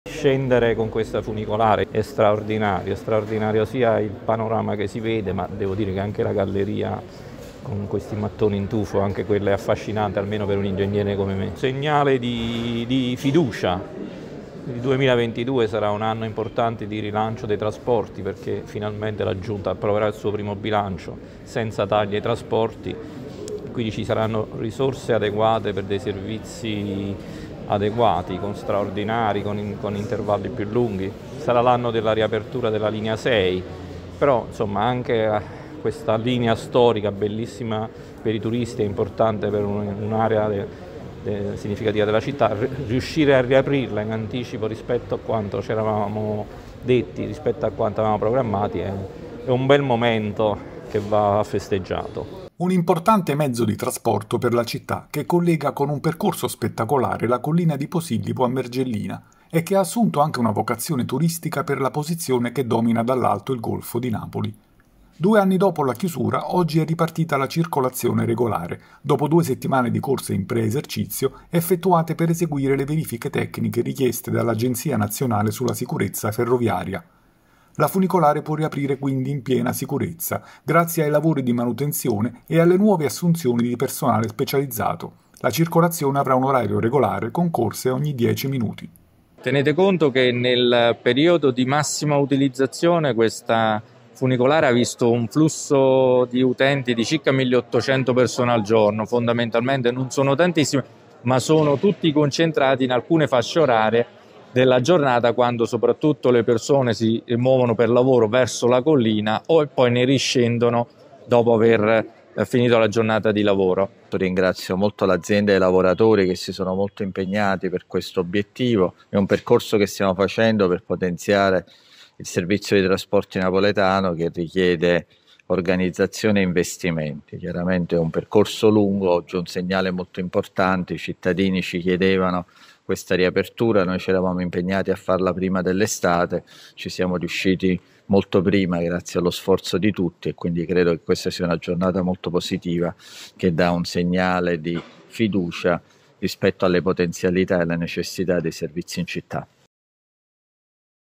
Scendere con questa funicolare è straordinario sia il panorama che si vede, ma devo dire che anche la galleria con questi mattoni in tufo, anche quella è affascinante, almeno per un ingegnere come me. Segnale di fiducia. Il 2022 sarà un anno importante di rilancio dei trasporti perché finalmente la Giunta approverà il suo primo bilancio senza tagli ai trasporti, quindi ci saranno risorse adeguate per dei servizi adeguati, con straordinari, con intervalli più lunghi. Sarà l'anno della riapertura della linea 6, però insomma anche questa linea storica bellissima per i turisti, è importante per un'area significativa della città, riuscire a riaprirla in anticipo rispetto a quanto ci eravamo detti, rispetto a quanto avevamo programmati, è un bel momento che va festeggiato. Un importante mezzo di trasporto per la città che collega con un percorso spettacolare la collina di Posillipo a Mergellina e che ha assunto anche una vocazione turistica per la posizione che domina dall'alto il Golfo di Napoli. 2 anni dopo la chiusura, oggi è ripartita la circolazione regolare, dopo 2 settimane di corse in pre-esercizio effettuate per eseguire le verifiche tecniche richieste dall'Agenzia Nazionale sulla Sicurezza Ferroviaria. La funicolare può riaprire quindi in piena sicurezza, grazie ai lavori di manutenzione e alle nuove assunzioni di personale specializzato. La circolazione avrà un orario regolare con corse ogni 10 minuti. Tenete conto che nel periodo di massima utilizzazione questa funicolare ha visto un flusso di utenti di circa 1800 persone al giorno, fondamentalmente non sono tantissime, ma sono tutti concentrati in alcune fasce orarie della giornata, quando soprattutto le persone si muovono per lavoro verso la collina o poi ne riscendono dopo aver finito la giornata di lavoro. Ringrazio molto l'azienda e i lavoratori che si sono molto impegnati per questo obiettivo. È un percorso che stiamo facendo per potenziare il servizio di trasporti napoletano, che richiede organizzazione e investimenti. Chiaramente è un percorso lungo, oggi è un segnale molto importante, i cittadini ci chiedevano questa riapertura, noi ci eravamo impegnati a farla prima dell'estate, ci siamo riusciti molto prima grazie allo sforzo di tutti e quindi credo che questa sia una giornata molto positiva che dà un segnale di fiducia rispetto alle potenzialità e alle necessità dei servizi in città.